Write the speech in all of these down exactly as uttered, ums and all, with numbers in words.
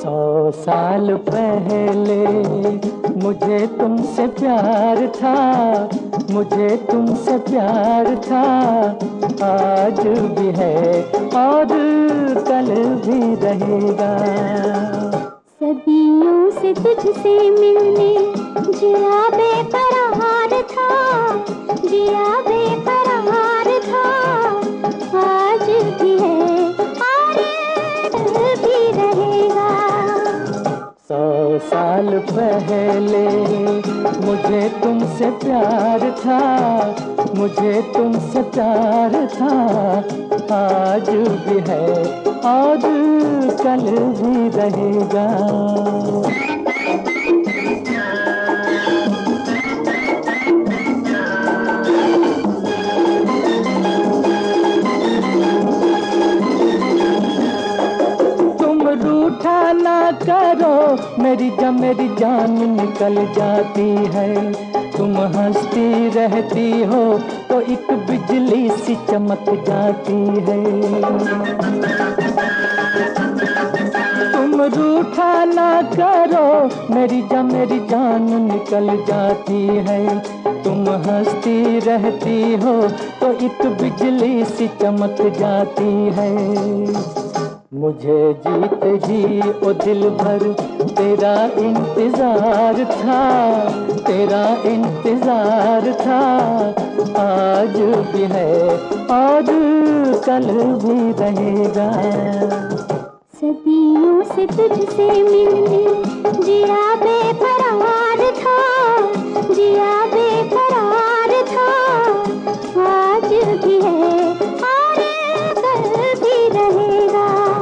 सौ साल पहले मुझे तुमसे प्यार था, मुझे तुमसे प्यार था, आज भी है और कल भी रहेगा। सदियों से तुझसे मिलने जिया बेकरार था, जिया बेकरार था, आज भी है और कल भी रहेगा। सौ साल पहले मुझे तुमसे प्यार था, मुझे तुमसे प्यार था, आज भी है और कल भी रहेगा। रूठा ना करो मेरी जा मेरी जान निकल जाती है, तुम हंसती रहती हो तो एक बिजली सी चमक जाती है। तुम रूठा ना करो मेरी जा मेरी जान निकल जाती है, तुम हंसती रहती हो तो एक बिजली सी चमक जाती है। मुझे जीते जी ओ दिल भर तेरा इंतजार था, तेरा इंतजार था, आज भी है और कल भी रहेगा। सदियों से तुझसे मिलने जिया बेकरार था, जिया बेकरार था, आज भी है और कल भी रहेगा।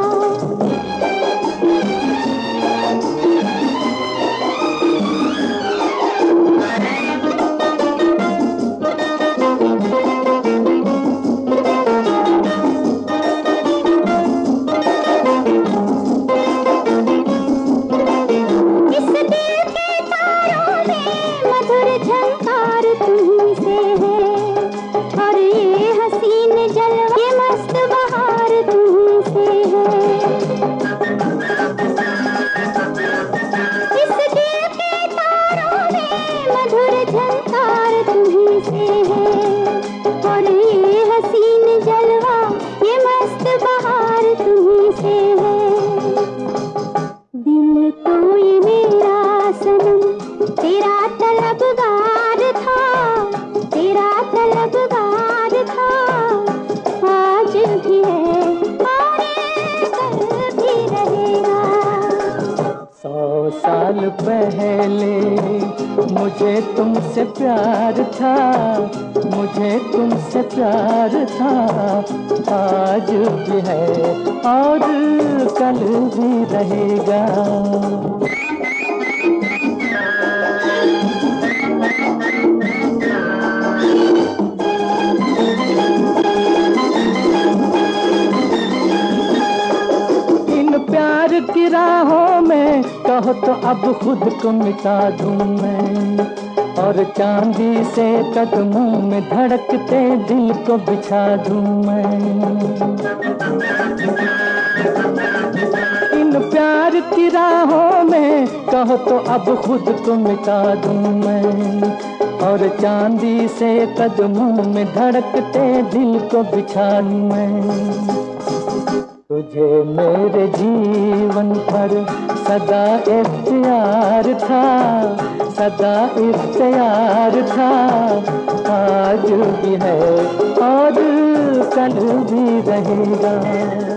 साल पहले मुझे तुमसे प्यार था, मुझे तुमसे प्यार था, आज भी है और कल भी रहेगा। प्यार की राहों में कहो तो अब खुद को मिटा दूं मैं, और चांदी से कदमों में धड़कते दिल को बिछा दूं मैं। इन प्यार की राहों में कहो तो अब खुद को मिटा दूं मैं, और चांदी से कदमों में धड़कते दिल को बिछा दूं मैं। तुझे मेरे जीवन पर सदा इख्तियार था, सदा इख्तियार था, आज भी है और कल भी रहेगा।